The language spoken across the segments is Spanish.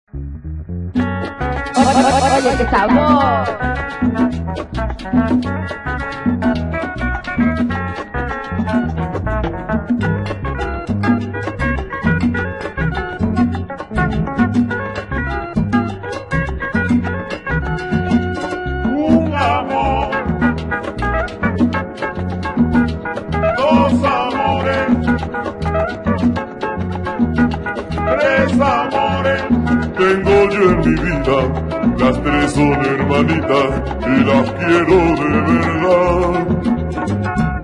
Oye, qué sabor. Un amor, dos amores, tres amores. Tengo yo en mi vida, las tres son hermanitas y las quiero de verdad.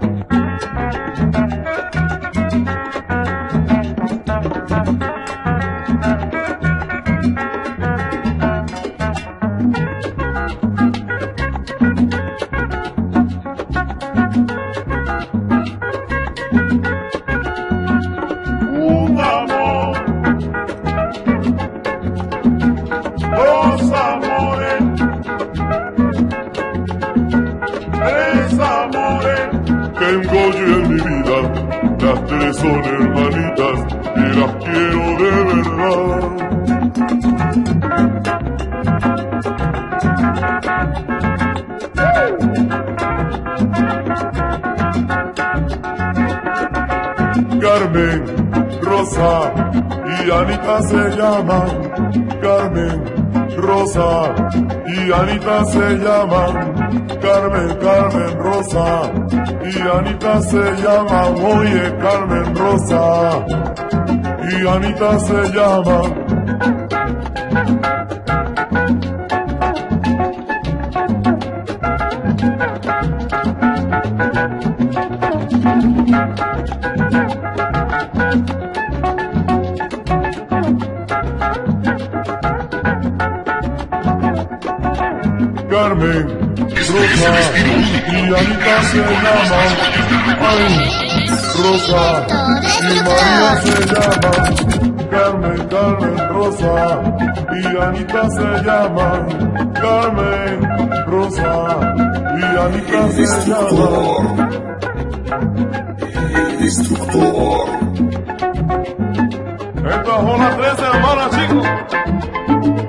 Un amor, dos amores, tres amores. Tengo yo en mi vida, las tres son hermanitas y las quiero de verdad. Carmen, Rosa y Anita se llaman. Carmen, Rosa y Anita se llaman. Carmen, Carmen, Rosa y Anita se llaman. Oye, Carmen, Rosa y Anita se llaman. Carmen, Rosa y Anita se llaman. Ay, Rosa y María se llaman. Carmen, Carmen, Rosa y Anita se llaman. Carmen, Rosa y Anita se llaman. El destructor. Estas son las tres hermanas, chicos.